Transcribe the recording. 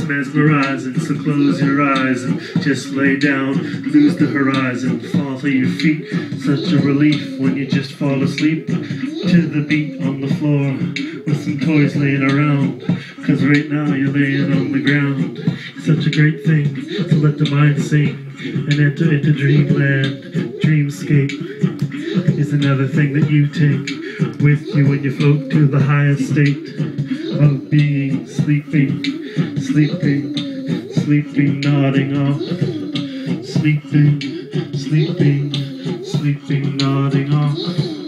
mesmerizing. So close your eyes and just lay down, lose the horizon, fall to your feet. Such a relief when you just fall asleep to the beat on the floor with some toys laying around. Cause right now you're laying on the ground. Such a great thing to let the mind sing and enter into dreamland. Dreamscape is another thing that you take with you when you float to the highest state of being. Sleeping, sleeping, sleeping, nodding off. Sleeping, sleeping, sleeping, nodding off.